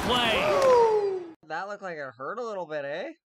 play. That looked like it hurt a little bit, eh?